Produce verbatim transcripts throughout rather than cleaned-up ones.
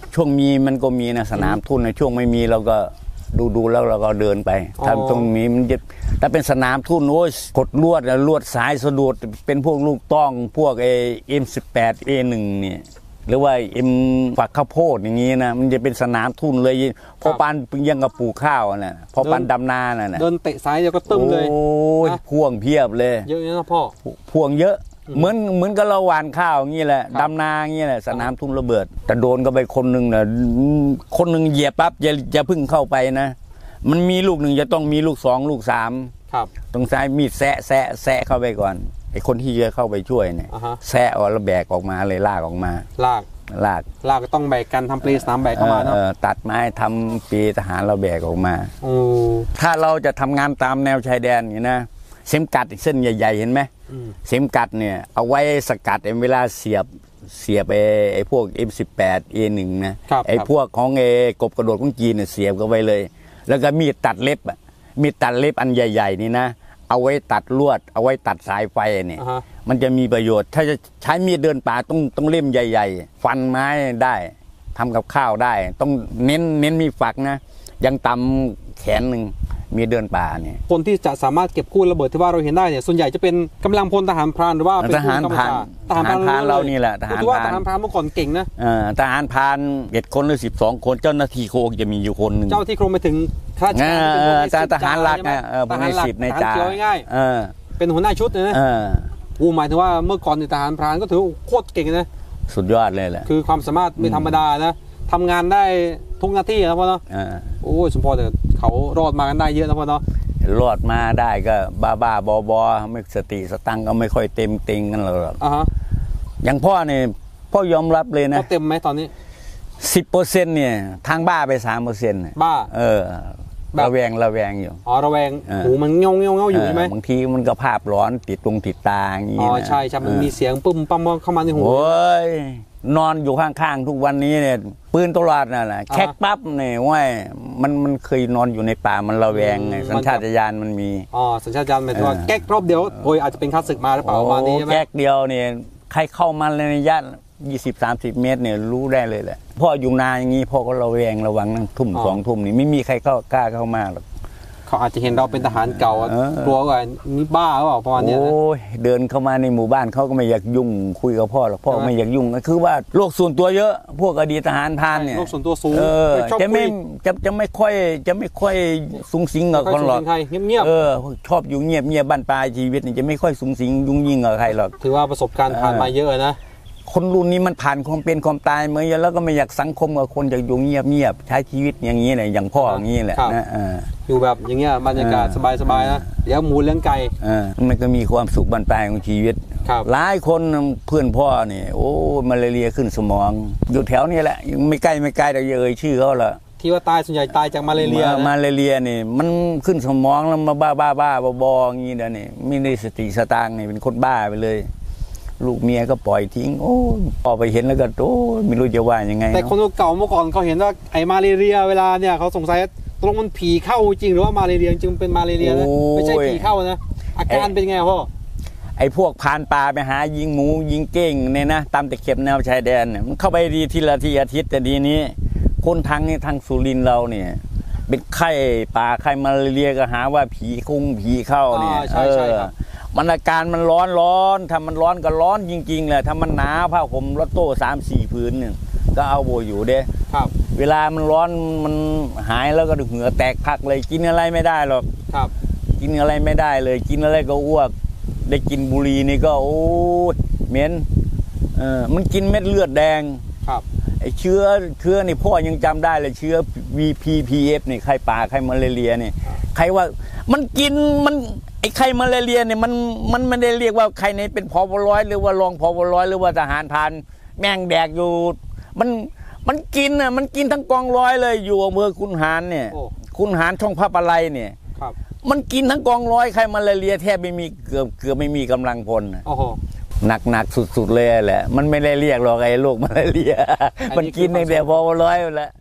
ช่วงมีมันก็มีนะสนามทุ่นในช่วงไม่มีเราก็ดูดูแล้วเราก็เดินไปถ้าตรงนี้มันจะถ้าเป็นสนามทุ่นโอ้ยกดลวดลวดสายสะดุดเป็นพวกลูกต้องพวกเอ็มสิบแปดเอหนึ่งเนี่ยหรือว่าเอ็มฝักข้าวโพดอย่างนี้นะมันจะเป็นสนามทุ่นเลยพอปานยังกับปลูกข้าวน่ะพอปานดำนาน่ะเดินเตะซ้ายเดียวก็ตึ้มเลยโอ้ยพ่วงเพียบเลยเยอะนะพ่อพ่วงเยอะเหมือนเหมือนกับเราหว่านข้าวอย่างนี้แหละดำนาอย่างนี้แหละสนามทุ่นระเบิดแต่โดนก็ไปคนหนึ่งน่ะคนหนึ่งเหยียบปั๊บจะจะพึ่งเข้าไปนะมันมีลูกหนึ่งจะต้องมีลูกสองลูกสามตรงซ้ายมีดแซะแซะแซะเข้าไปก่อนไอ้คนที่จะเข้าไปช่วยเนี่ยแซะเอาแล้วแบกออกมาเลยลากออกมาลากลากลากก็ต้องแบกกันทำปลีสนามแบกเข้ามาเนาะตัดไม้ทำปลีทหารเราแบกออกมาถ้าเราจะทำงานตามแนวชายแดนนี่นะเข็มกัดเส้นใหญ่ๆเห็นไหมเข็มกัดเนี่ยเอาไว้สกัดเวลาเสียบเสียบไอ้ไอ้พวก เอ็ม สิบแปด เอ หนึ่ง นะไอ้พวกของไอ้กบกระโดดของจีนเนี่ยเสียบกันไว้เลยแล้วก็มีดตัดเล็บอ่ะมีดตัดเล็บอันใหญ่ๆนี่นะเอาไว้ตัดลวดเอาไว้ตัดสายไฟเนี่ยมันจะมีประโยชน์ถ้าจะใช้มีดเดินป่าต้องต้องเล่มใหญ่ๆฟันไม้ได้ทำกับข้าวได้ต้องเน้นเน้นมีฝักนะยังตำแขนหนึ่งมีเดินป่าเนี่ยคนที่จะสามารถเก็บกู้ระเบิดที่ว่าเราเห็นได้เนี่ยส่วนใหญ่จะเป็นกำลังพลทหารพรานหรือว่าเป็นทหารพรานทหารพรานเรานี่แหละทหารพรานทหารพรานเมื่อก่อนเก่งนะทหารพรานเจ็ดคนหรือสิบสองคนเจ้าหน้าที่โคงจะมีอยู่คนหนึ่งเจ้าที่โครงไปถึงข้าราชการทหารหลักนะทหารสิบในจ่าง่ายเป็นหัวหน้าชุดนะอูหมายถึงว่าเมื่อก่อนทหารพรานก็ถือโคตรเก่งนะสุดยอดเลยแหละคือความสามารถไม่ธรรมดานะทำงานได้ทุกหน้าที่นะพ่อเนาะโอ้สมพรแต่เขารอดมากันได้เยอะนะพ่อเนาะรอดมาได้ก็บ้าบ้าบอบอไม่สติสตังก็ไม่ค่อยเต็มเต็งกันหรอกอย่างพ่อเนี่ยพ่อยอมรับเลยนะเต็มไหมตอนนี้สิบเปอร์เซ็นต์เนี่ยทางบ้าไปสามเปอร์เซ็นต์บ้าเออระแวงระแวงอยู่อ๋อระแวงโอ้มันเงาเงาเงาอยู่ใช่ไหมบางทีมันก็ภาพร้อนติดตรงติดตาอย่างนี้อ๋อใช่ใช่มันมีเสียงปุ่มปั๊มเข้ามาในหูโอ้ยนอนอยู่ข้างๆทุกวันนี้เนี่ยปืนตลอดนั่นแหละแคกปั๊บเนี่ยว่ามันมันเคยนอนอยู่ในป่ามันระแวงไงสัญชาตญาณมันมีอ๋อสัญชาตญาณหมายถึงว่าแก๊กรอบเดียวโอยอาจจะเป็นข้าศึกมาหรือเปล่าประมาณนี้ใช่ไหมแก๊กเดียวเนี่ยใครเข้ามาในระยะยี่สิบสามสิบเมตรเนี่ยรู้ได้เลยแหละพ่ออยู่นาอย่างนี้พ่อก็ระแวงระวังนั่งทุ่มสองทุ่มนี่ไม่มีใครเข้ากล้าเข้ามาหรอกเขาอาจจะเห็นเราเป็นทหารเก่ากลัวว่านี่บ้าหรือเปล่าประมาณนี้โอ้ยเดินเข้ามาในหมู่บ้านเขาก็ไม่อยากยุ่งคุยกับพ่อหรอกพ่อไม่อยากยุ่งก็คือว่าโลกส่วนตัวเยอะพวกอดีตทหารพรานเนี่ยโลกส่วนตัวสูงจะไม่จะจะไม่ค่อยจะไม่ค่อยสุงสิงกับคนหรอกเงียบๆเออชอบอยู่เงียบเงียบบ้านปลายชีวิตนี่จะไม่ค่อยสุงสิงยุ่งยิ่งกับใครหรอกถือว่าประสบการณ์ผ่านมาเยอะนะคนรุ่นนี้มันผ่านความเป็นความตายมาเยอะแล้วก็ไม่อยากสังคมกับคนอยากอยู่เงียบเงียบใช้ชีวิตอย่างนี้แหละอย่างพ่ออย่างนี้แหละนะอยู่แบบอย่างเงี้ยบรรยากาศสบายๆนะเลี้ยงหมูเลี้ยงไก่มันก็มีความสุขบรรปลายของชีวิตหลายคนเพื่อนพ่อเนี่ยโอ้มาเลเรียขึ้นสมองอยู่แถวนี้แหละยังไม่ใกล้ไม่ไกลแต่เอ่ยชื่อเขาละที่ว่าตายส่วนใหญ่ตายจากมาเลเรียมาเลเรียนี่มันขึ้นสมองแล้วมาบ้าบ้าบ้าบออย่างนี้เดี๋ยวนี้ไม่ได้สติสตางค์นี่เป็นคนบ้าไปเลยลูกเมียก็ปล่อยทิ้งโอ้พอไปเห็นแล้วก็โอ้ไม่รู้จะว่ายังไงแต่คนเก่าเมื่อก่อนเขาเห็นว่าไอ้มาเลเรียเวลาเนี่ยเขาสงสัยตรงมันผีเข้าจริงหรือว่ามาเลเรียจริงเป็นมาเลเรียนะไม่ใช่ผีเข้านะอาการเป็นไงพ่อไอ้พวกพานปลาไปหายิงหมูยิงเก้งเนี่ยนะตามตะเข็บแนวชายแดนเนี่ยมันเข้าไปดีทีละทีอาทิตย์แต่ดีนี้คนทางนี้ทางสุรินทร์เราเนี่ยเป็นไข้ป่าไข้มาเลเรียก็หาว่าผีคุ้งผีเข้าเนี่ยใช่ใช่ครับมันอาการมันร้อนร้อนถ้ามันร้อนก็ร้อนจริงๆแหละถ้ามันหนาวผ้าห่มรถโต้สามสี่ผืนเนี่ยก็เอาโบอยู่เด้ครับเวลามันร้อนมันหายแล้วก็เหงื่อแตกพักเลยกินอะไรไม่ได้หรอกครับกินอะไรไม่ได้เลยกินอะไรก็อ้วกได้กินบุหรี่นี่ก็โอ้เหม็นเออมันกินเม็ดเลือดแดงครับไอเชื้อเชื้อนี่พ่อยังจำได้เลยเชื้อ วี พี พี เอฟ นี่ไข้ป่าไข้มาเลเรียนี่ใครว่ามันกินมันไอ้ไข้มาเลเรียเนี่ยมันมันไม่ได้เรียกว่าใครในเป็นพบร้อยหรือว่ารองพบร้อยหรือว่าทหารพรานแม่งแดกอยู่มันมันกินอ่ะมันกินทั้งกองร้อยเลยอยู่อำเภอคุนหารเนี่ยคุนหารช่องพระปะไลเนี่ยมันกินทั้งกองร้อยไข้มาเลเรียแทบไม่มีเกือบเกือบไม่มีกำลังพลหนักหนักสุดๆเลยแหละมันไม่ได้เรียกหรอกไอ้โรคมาเลเรียมันกินตั้งแต่พบร้อยแล้ว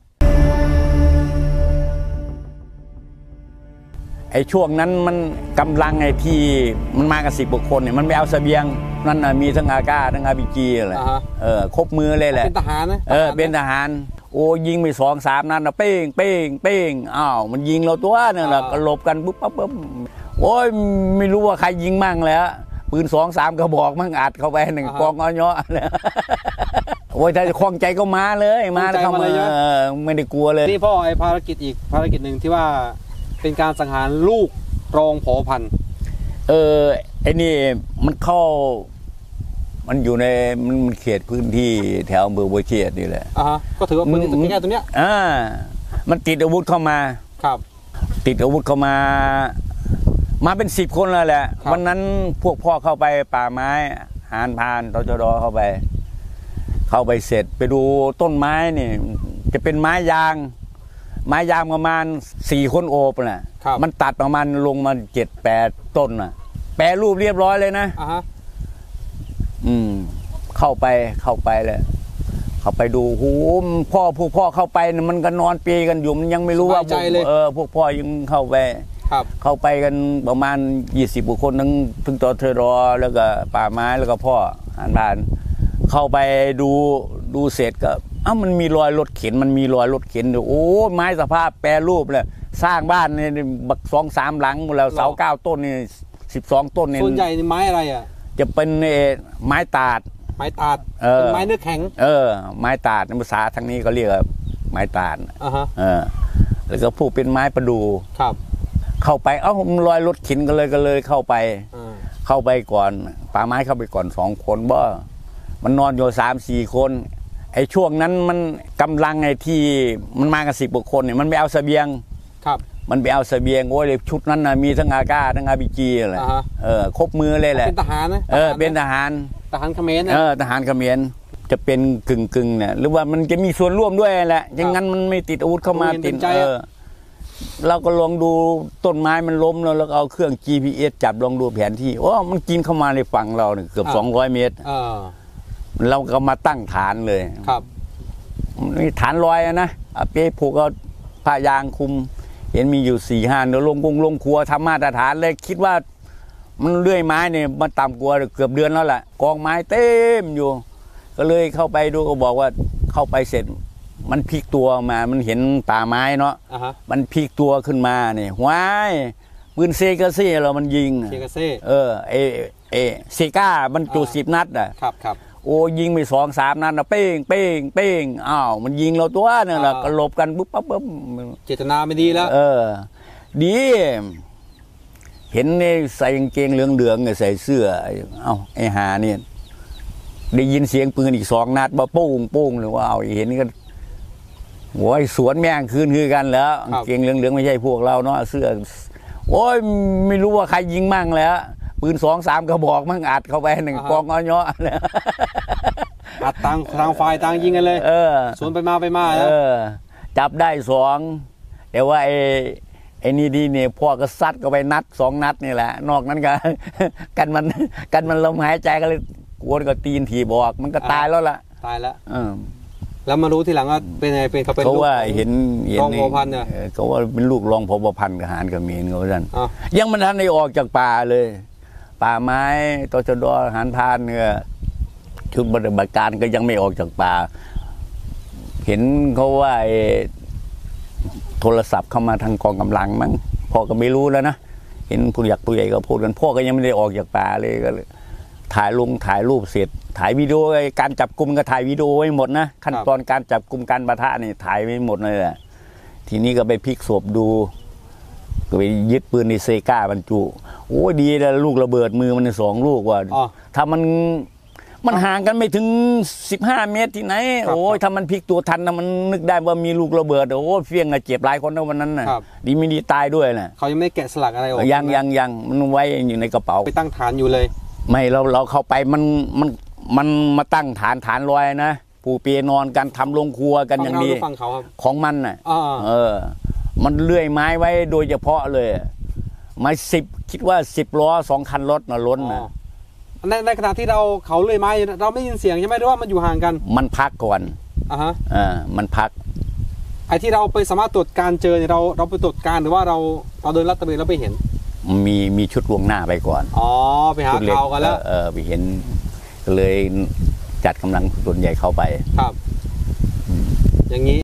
ไอ้ช่วงนั้นมันกำลังไอ้ที่มันมากันสิบกว่าคนเนี่ยมันไม่เอาเสบียงนั่นมีทั้งอากาศทั้งอาร์พีจีอะไรเออครบมือเลยแหละเป็นทหารนะเออเป็นทหารโอ้ยิงไปสองสามนัดนะเป้งเป้งเป้งอ้าวมันยิงเราตัวเนี่ยแหละก็หลบกันปุ๊บปั๊บปุ๊บโอ้ยไม่รู้ว่าใครยิงมั่งแล้วปืนสองสามกระบอกมั่งอัดเข้าไปหนึ่งกองอ้อยเนาะโอ้ยถ้าคล่องใจก็มาเลยมาเข้ามาไม่ได้กลัวเลยนี่พ่อไอภารกิจอีกภารกิจหนึ่งที่ว่าเป็นการสังหารลูกรองผอพันธุ์เออไอ้นี่มันเข้ามันอยู่ในมันเขตพื้นที่แถวอำเภอบัวเชษนี่แหละอ่าก็ถือว่าพื้นที่ตรงนี้ตรงเนี้ยอ่ามันติดอาวุธเข้ามาครับติดอาวุธเข้ามามาเป็นสิบคนเลยแหละวันนั้นพวกพ่อเข้าไปป่าไม้หานพานตชดเข้าไปเข้าไปเสร็จไปดูต้นไม้นี่จะเป็นไม้ยางไม้ยางประมาณสี่คนโอบน่ะมันตัดประมาณลงมาเจ็ดแปดต้นน่ะแปรรูปเรียบร้อยเลยนะอ่าฮะอืมเข้าไปเข้าไปเลยเข้าไปดูหูพ่อพวกพ่อเข้าไปมันก็นอนเปยกันอยู่มันยังไม่รู้ว่าเออพวกพ่อยังเข้าไปเข้าไปกันประมาณยี่สิบกว่าคนทั้งทั้งตชดแล้วก็ป่าไม้แล้วก็พ่อหานบ้านเข้าไปดูดูเสร็จก็อ้าวมันมีรอยรถเข็นมันมีรอยรถเข็นอยู่โอ้ไม้สภาพแปรรูปเลยสร้างบ้านเนี่ยบักสองสามหลังหมดแล้วเสาเก้าต้นนี่สิบสองต้นเนี่ยส่วนใหญ่ไม้อะไรอ่ะจะเป็นไม้ตาดไม้ตาดเป็นไม้เนื้อแข็งเออไม้ตาดภาษาทางนี้ก็เรียกไม้ตาดอ่าฮะเออแล้วก็พูดเป็นไม้ประดู่ครับเข้าไปเอ้ามันลอยรถเข็นกันเลยก็เลยเข้าไปเข้าไปก่อนป่าไม้เข้าไปก่อนสองคนบ่มันนอนอยู่สามสี่คนไอ้ช่วงนั้นมันกำลังไอ้ที่มันมากันสิบกว่าคนเนี่ยมันไปเอาเสบียงครับมันไปเอาเสบียงโอ้ยชุดนั้นนะมีทั้งอาก้าทั้งอาบีจีอะไรเออครบมือเลยแหละเป็นทหารนะเออเป็นทหารทหารเขมรเออทหารเขมรจะเป็นกึ่งกึ่งเนี่ยหรือว่ามันจะมีส่วนร่วมด้วยแหละอย่างนั้นมันไม่ติดอาวุธเข้ามาติดเออเราก็ลองดูต้นไม้มันล้มแล้วเราเอาเครื่อง จี พี เอส จับลองดูแผนที่โอ้มันกินเข้ามาในฝั่งเราเนี่ยเกือบสองร้อยเมตรเราก็มาตั้งฐานเลยครับนี่ฐานลอยนะอาเป้ผูกเอาผ้ายางคุมเห็นมีอยู่สี่ห้าเดี๋ยวลงกงลงครัวทำมาตรฐานเลยคิดว่ามันเลื่อยไม้เนี่ยมันต่ำกว่าเกือบเดือนแล้วแหละกองไม้เต็มอยู่ก็เลยเข้าไปดูก็บอกว่าเข้าไปเสร็จมันพลิกตัวมามันเห็นป่าไม้เนาะ uh-huh. มันพลิกตัวขึ้นมาเนี่ยว้ายปืนเซกาเซ่เรามันยิงเซกาเซ่เออเอเอเซก้ามันจุสิบนัดอ่ะครับครับโอ้ยิงไปสองสามนัดนะเป้งเป้งเป้งอ้าวมันยิงเราตัวเนี่ยแหละก็หลบกันปุ๊บปั๊บปุ๊บเจตนาไม่ดีแล้วเออดีเห็นเนี่ยใส่กางเกงเหลืองๆใส่เสื้อเอ้าไอ้หาเนี่ยได้ยินเสียงปืนอีกสองนัดบ่ปุ้งปุ้งหรือว่าเอาเห็นก็โอ้ยสวนแม่งคืนคือกันแล้วเกงเหลืองๆไม่ใช่พวกเราเนาะเสื้อโอ้ยไม่รู้ว่าใครยิงมั่งแล้วปืนสองสามกระบอกมั่งอัดเข้าไปหนึ่งกองอ้อยเนาะอัดต่างทางฝ่ายต่างยิงกันเลยเออสวนไปมาไปมาเออจับได้สองแต่ว่าไอ้ไอ้นี่ดีเนี่ยพ่อก็ซัดก็ไปนัดสองนัดนี่แหละนอกนั้นก็กันมันกันมันลมหายใจก็เลยกวนก็ตีนถีบออกมันก็ตายแล้วล่ะตายแล้วเออแล้วมารู้ทีหลังว่าเป็นไงเป็นเขาเป็นลูกเขาว่าเห็นรองผอพันธุ์เนี่ยเขาว่าเป็นลูกรองผอพันธุ์ทหารเขมรเขาท่านยังมันทันได้ออกจากป่าเลยป่าไม้ตชดทหารพรานเนี่ยชุดปฏิบัติการก็ยังไม่ออกจากป่าเห็นเขาว่าโทรศัพท์เข้ามาทางกองกำลังมั้งพ่อก็ไม่รู้แล้วนะเห็นผู้ใหญ่ผู้ใหญ่ก็พูดกันพ่อก็ยังไม่ได้ออกจากป่าเลยก็เลยถ่ายลงถ่ายรูปเสร็จถ่ายวิดีโอการจับกลุ่มก็ถ่ายวิดีโอไว้หมดนะขั้นตอนการจับกลุ่มการปะทะนี่ถ่ายไว้หมดเลยแหละทีนี้ก็ไปพลิกศพดูก็ไปยึดปืนในเซก้าบรรจุโอ้ดีแล้วลูกระเบิดมือมันสองลูกว่าถ้ามันมันห่างกันไม่ถึงสิบห้าเมตรที่ไหนโอ้ยถ้ามันพลิกตัวทันนะมันนึกได้ว่ามีลูกระเบิดโอ้เฟี้ยงอะเจ็บหลายคนนะวันนั้นน่ะดีไม่ดีตายด้วยน่ะเขายังไม่แกะสลักอะไรออกยังยังยังมันไว้อยู่ในกระเป๋าไปตั้งฐานอยู่เลยไม่เราเราเข้าไปมันมันมันมาตั้งฐานฐานลอยนะปูเปียนอนกันทำลงครัวกันอย่างนี้ของมันน่ะเออมันเลื่อยไม้ไว้โดยเฉพาะเลยไม้สิบคิดว่าสิบล้อสองคันรถมาล้นนะในในขณะที่เราเขาเลื่อยไม้เราไม่ยินเสียงใช่ไหมหรือว่ามันอยู่ห่างกันมันพักก่อนอ่าฮะอ่ามันพักไอ้ที่เราไปสามารถตรวจการเจอเนี่ยเราเราไปตรวจการหรือว่าเราเราเดินลัดตระเวนแล้วไปเห็นมีมีชุดล่วงหน้าไปก่อนอ๋อไปหาข่าวกันแล้วเออไปเห็นก็เลยจัดกำลังส่วนใหญ่เข้าไปครับอย่างนี้